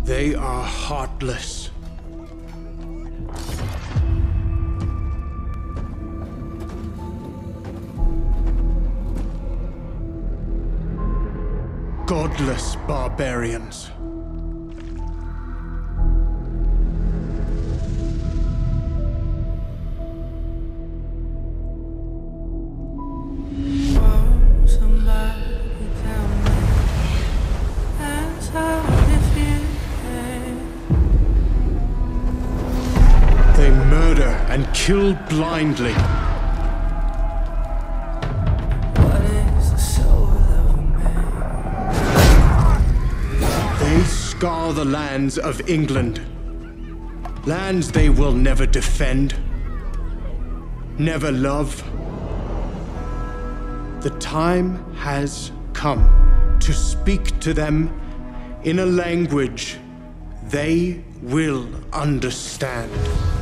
They are heartless. Godless barbarians. They murder and kill blindly. What is the soul of a man? They scar the lands of England. Lands they will never defend, never love. The time has come to speak to them in a language they will understand.